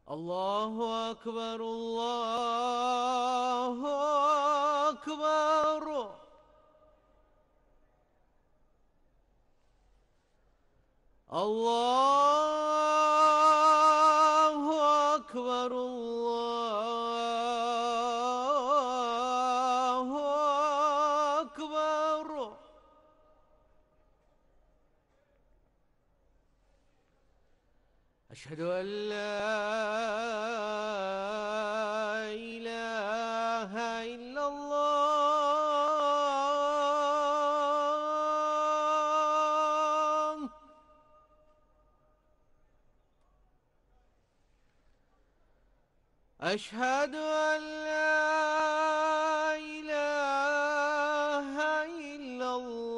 الله أكبر الله أكبر. الله أكبر الله أكبر. أشهد أن لا إله إلا الله. أشهد أن لا إله إلا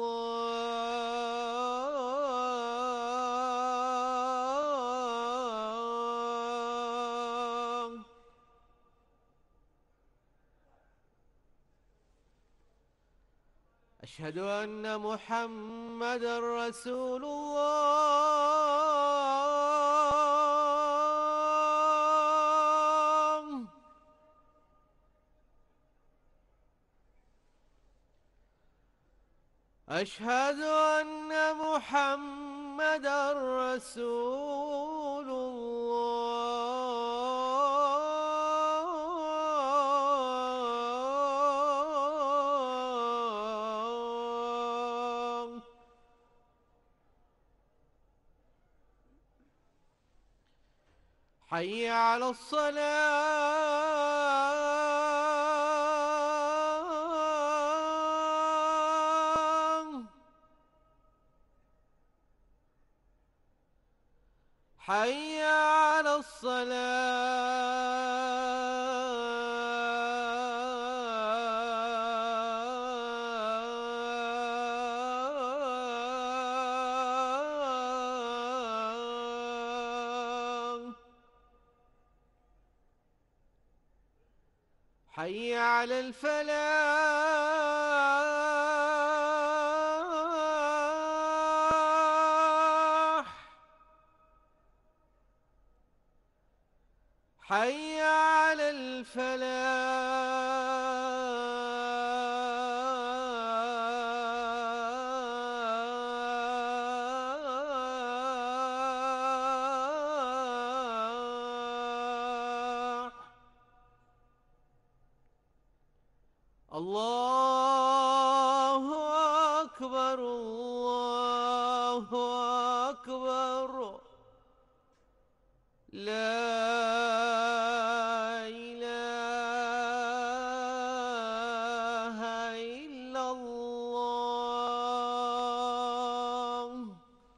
الله. أشهد أن محمدًا رسول الله. أشهد أن محمدًا رسول الله. حي على الصلاة. حي على الصلاة. حي على الفلاح. حي على الفلاح. الله أكبر الله أكبر. لا إله إلا الله.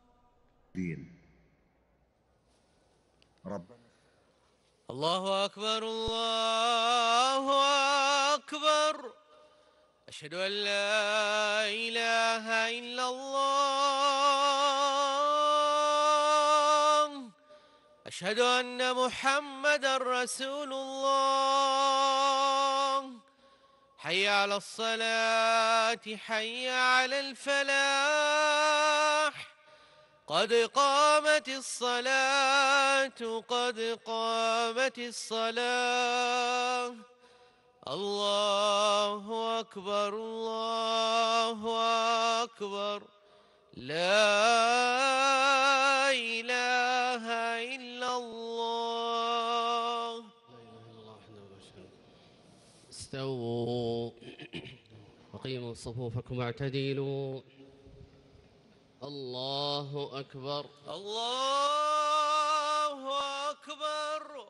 ربنا الله أكبر الله أكبر. أشهد أن لا إله إلا الله. أشهد أن محمدًا رسول الله. حي على الصلاة حي على الفلاح. قد قامت الصلاة قد قامت الصلاة. الله أكبر الله أكبر. لا إله إلا الله. لا إله إلا الله وحده لا شريك له. استووا وقيموا صفوفكم واعتدلوا. الله أكبر الله أكبر.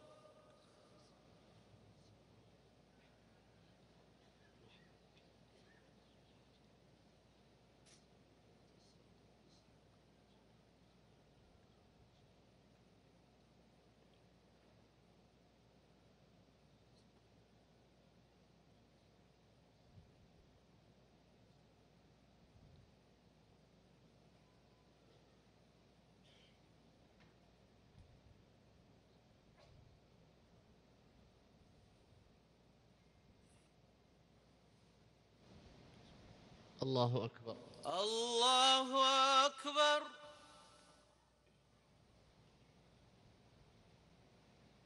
الله أكبر الله أكبر.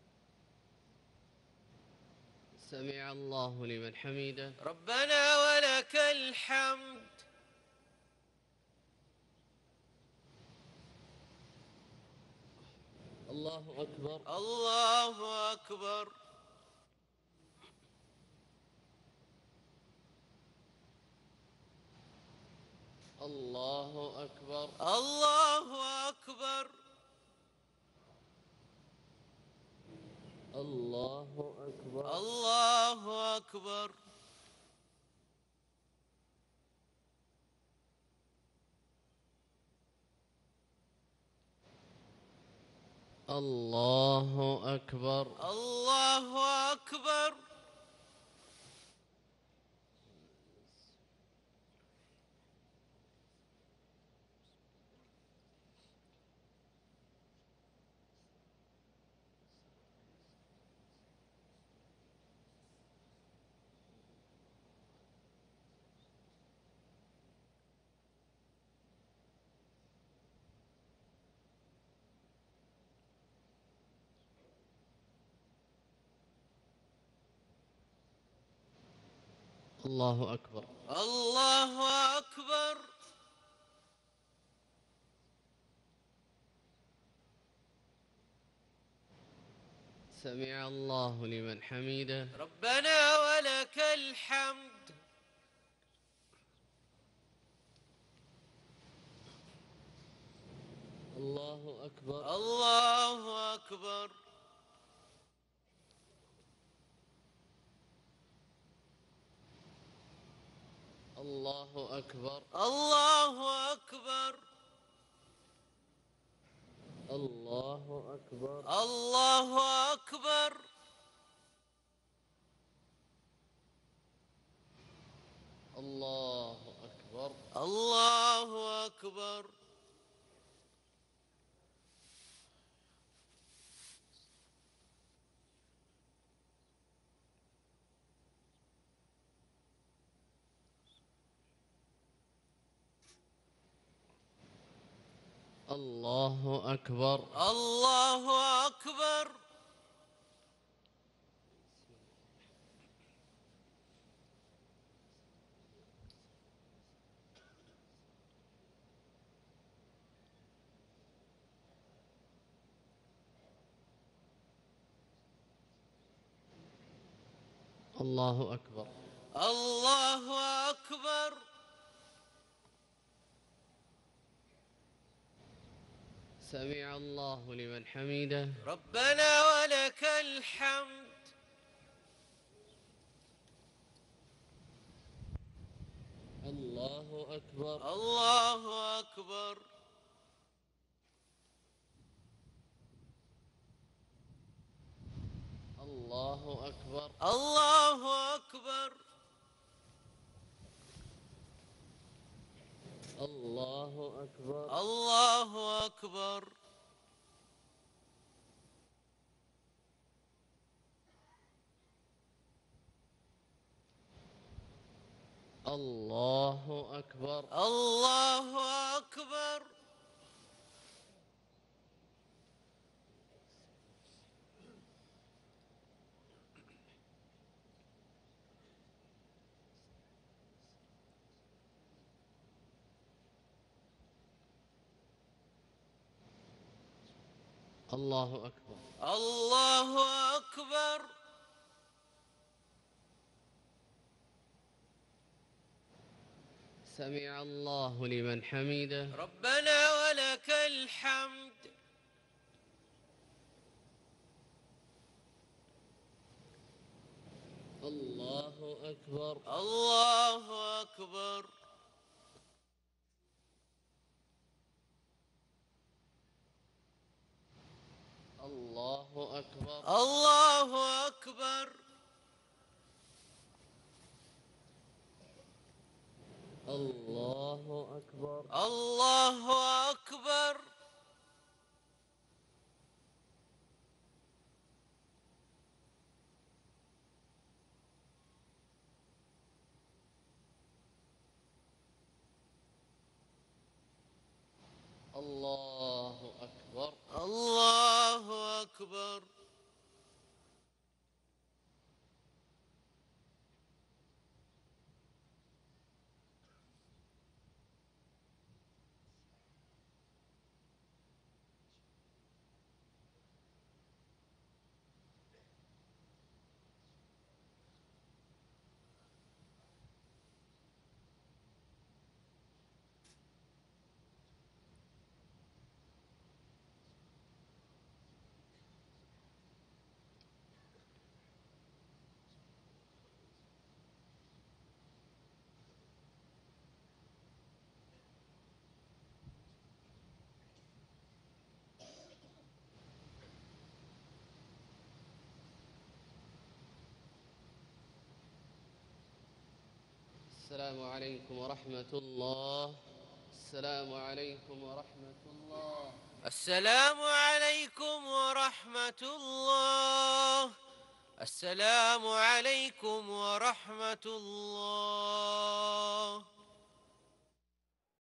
سمع الله لمن حمده. ربنا ولك الحمد. الله أكبر. الله أكبر. الله أكبر. الله أكبر. الله أكبر. الله أكبر. الله أكبر. الله أكبر. الله أكبر. الله أكبر. سمع الله لمن حمده. ربنا ولك الحمد. الله أكبر. الله أكبر. الله أكبر. الله أكبر. الله أكبر. الله أكبر. الله أكبر. الله أكبر. الله أكبر. الله أكبر. الله أكبر. الله أكبر. سمع الله لمن حمده. ربنا ولك الحمد. الله أكبر. الله أكبر. الله أكبر. الله أكبر. الله أكبر. الله أكبر. الله أكبر. الله أكبر. الله أكبر. الله أكبر. سمع الله لمن حمده. ربنا ولك الحمد. الله أكبر. الله أكبر. الله أكبر. الله أكبر. الله أكبر. الله أكبر. الله أكبر. الله أكبر. السلام عليكم ورحمة الله. السلام عليكم ورحمة الله. السلام عليكم ورحمة الله. السلام عليكم ورحمة الله.